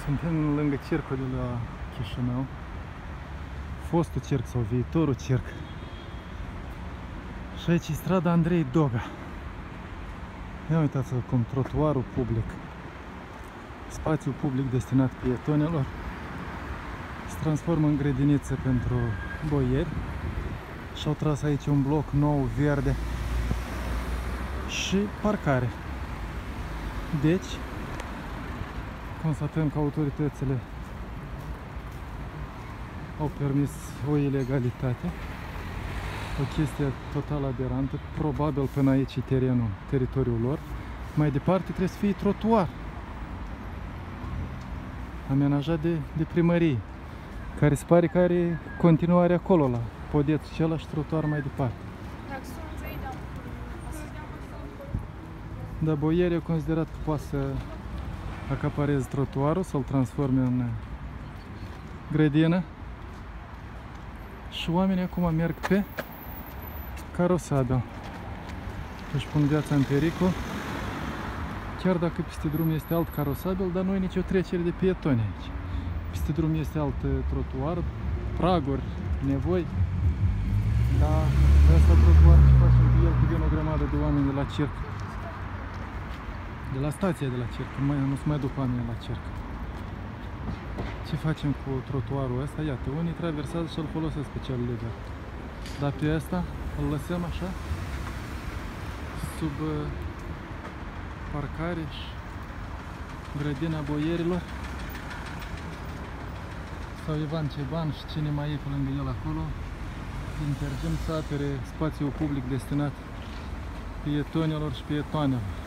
Suntem lângă cercul de la Chișinău, fostul cerc sau viitorul cerc. Și aici e strada Andrei Doga. Ia uitați-vă cum trotuarul public, spațiul public destinat pietonilor, se transformă în grădiniță pentru boieri și au tras aici un bloc nou, verde și parcare. Deci, constatăm că autoritățile au permis o ilegalitate, o chestie total aberantă, probabil până aici e terenul, teritoriul lor. Mai departe trebuie să fie trotuar, amenajat de primărie, care se pare că are continuare acolo la podețul acela și trotuar mai departe. Dar boierii au considerat că poate să acapareze trotuarul, să-l transforme în grădină și oamenii acum merg pe carosabil. Își pun viața în pericol, chiar dacă peste drum este alt carosabil, dar nu e nicio trecere de pietoni aici. Peste drum este alt trotuar, praguri, nevoi, dar pe asta trotuar ce facem cu el, că vin o grămadă de oameni de la cerc. De la stația de la cerc, nu se mai duc oamenii la cerc. Ce facem cu trotuarul ăsta? Iată, unii traversează și îl folosesc pe cel legat. Dar pe ăsta îl lăsăm așa, sub parcare și grădina boierilor. Sau Ivan Ceban și cine mai e pe lângă el acolo. Intervin să apere spațiul public destinat pietonilor și pietoanelor.